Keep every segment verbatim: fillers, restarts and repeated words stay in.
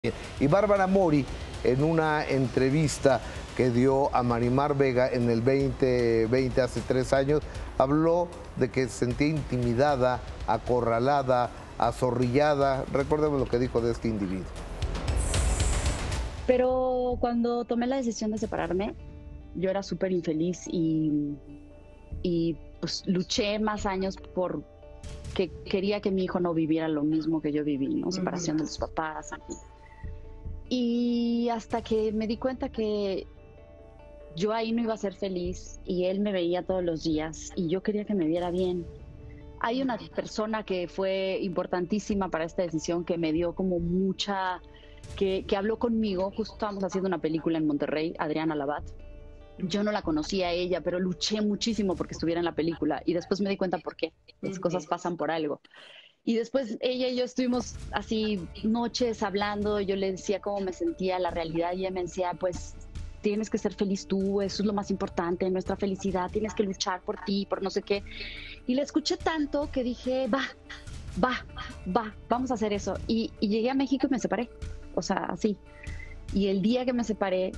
Y Bárbara Mori, en una entrevista que dio a Marimar Vega en el veinte veinte, hace tres años, habló de que se sentía intimidada, acorralada, azorrillada. Recordemos lo que dijo de este individuo. Pero cuando tomé la decisión de separarme, yo era súper infeliz y, y pues luché más años por que quería que mi hijo no viviera lo mismo que yo viví, ¿no? Separación de los papás. Y hasta que me di cuenta que yo ahí no iba a ser feliz y él me veía todos los días y yo quería que me viera bien. Hay una persona que fue importantísima para esta decisión, que me dio como mucha, que, que habló conmigo. Justo estábamos haciendo una película en Monterrey, Adriana Labat. Yo no la conocía a ella, pero luché muchísimo porque estuviera en la película y después me di cuenta por qué. Las cosas pasan por algo. Y después ella y yo estuvimos así noches hablando, yo le decía cómo me sentía, la realidad, y ella me decía, pues tienes que ser feliz tú, eso es lo más importante, nuestra felicidad, tienes que luchar por ti, por no sé qué. Y la escuché tanto que dije, va, va, va, vamos a hacer eso. Y, y llegué a México y me separé, o sea, así. Y el día que me separé,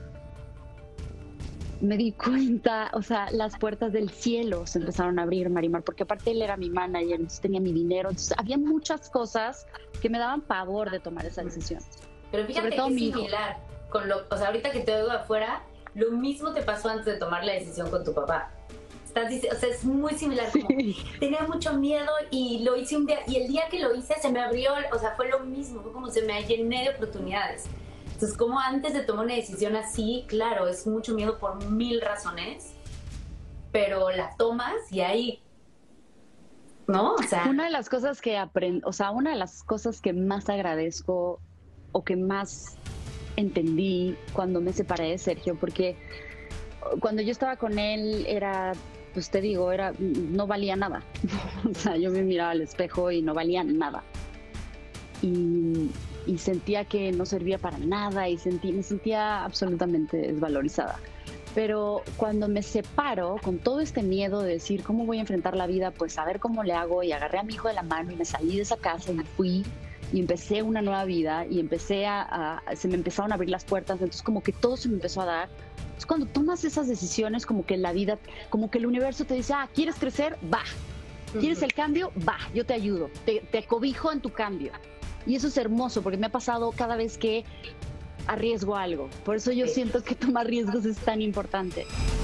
me di cuenta, o sea, las puertas del cielo se empezaron a abrir, Marimar, porque aparte él era mi manager, entonces tenía mi dinero, entonces había muchas cosas que me daban pavor de tomar esa decisión. Pero fíjate Sobre todo que es mi hijo. similar, con lo, o sea, ahorita que te oigo afuera, lo mismo te pasó antes de tomar la decisión con tu papá. Estás diciendo, o sea, es muy similar, como, Sí. tenía mucho miedo y lo hice un día, y el día que lo hice se me abrió, o sea, fue lo mismo, fue como se me llené de oportunidades. Entonces, como antes de tomar una decisión así, claro, es mucho miedo por mil razones, pero la tomas y ahí, ¿no? O sea, Una de las cosas que aprendí, o sea, una de las cosas que más agradezco o que más entendí cuando me separé de Sergio, porque cuando yo estaba con él era, pues te digo, era, no valía nada. O sea, yo me miraba al espejo y no valía nada. Y, y sentía que no servía para nada y sentí, me sentía absolutamente desvalorizada. Pero cuando me separo, con todo este miedo de decir cómo voy a enfrentar la vida, pues a ver cómo le hago, y agarré a mi hijo de la mano y me salí de esa casa y me fui y empecé una nueva vida y empecé a, a se me empezaron a abrir las puertas, entonces como que todo se me empezó a dar. Entonces cuando tomas esas decisiones, como que la vida, como que el universo te dice, ah, ¿quieres crecer? Va. ¿Quieres el cambio? Va, yo te ayudo, te, te cobijo en tu cambio. Y eso es hermoso, porque me ha pasado cada vez que arriesgo algo. Por eso yo siento que tomar riesgos es tan importante.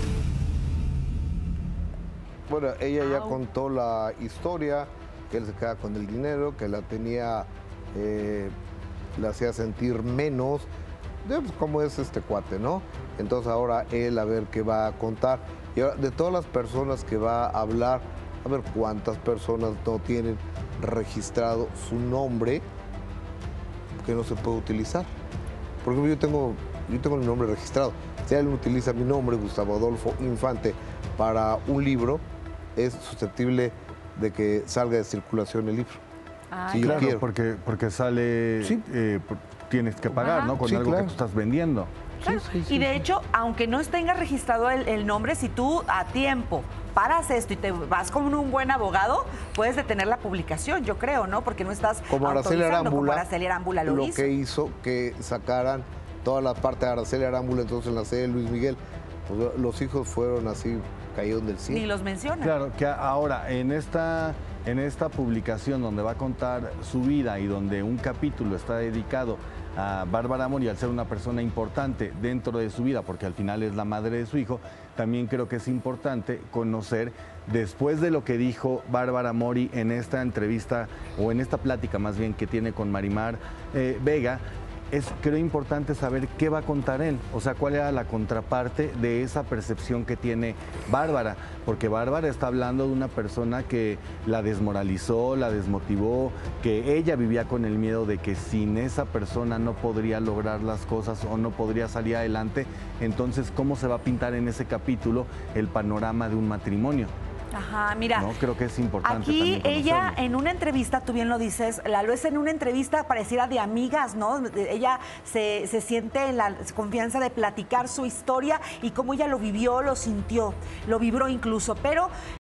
Bueno, ella ya contó la historia, que él se queda con el dinero, que la tenía, eh, la hacía sentir menos, de, pues, como es este cuate, ¿no? Entonces ahora él a ver qué va a contar. Y ahora, de todas las personas que va a hablar, a ver cuántas personas no tienen registrado su nombre que no se puede utilizar. Por ejemplo, yo tengo, yo tengo mi nombre registrado. Si alguien utiliza mi nombre, Gustavo Adolfo Infante, para un libro, es susceptible de que salga de circulación el libro. Ah, si claro, yo quiero. porque, porque sale, Sí. eh, tienes que pagar, Ajá. ¿no? Con Sí, algo claro. que tú estás vendiendo. Claro. Sí, sí, sí, y de sí. hecho, aunque no tenga registrado el, el nombre, si tú a tiempo paras esto y te vas con un buen abogado, puedes detener la publicación, yo creo, ¿no? Porque no estás Como Araceli autorizando, como Arámbula, Araceli Arámbula lo, lo hizo. que hizo que sacaran toda la parte de Araceli Arámbula, entonces en la serie de Luis Miguel, pues, los hijos fueron así, cayeron del cielo. Ni los menciona. Claro, que ahora en esta, en esta publicación donde va a contar su vida y donde un capítulo está dedicado a Bárbara Mori, al ser una persona importante dentro de su vida, porque al final es la madre de su hijo, también creo que es importante conocer, después de lo que dijo Bárbara Mori en esta entrevista, o en esta plática más bien que tiene con Marimar eh, Vega, es creo importante saber qué va a contar él, o sea, cuál era la contraparte de esa percepción que tiene Bárbara, porque Bárbara está hablando de una persona que la desmoralizó, la desmotivó, que ella vivía con el miedo de que sin esa persona no podría lograr las cosas o no podría salir adelante. Entonces, ¿cómo se va a pintar en ese capítulo el panorama de un matrimonio? Ajá, mira. No, creo que es importante Aquí también ella conocerlo. en una entrevista, tú bien lo dices, Lalo, es en una entrevista pareciera de amigas, ¿no? Ella se, se siente en la confianza de platicar su historia y cómo ella lo vivió, lo sintió, lo vibró incluso, pero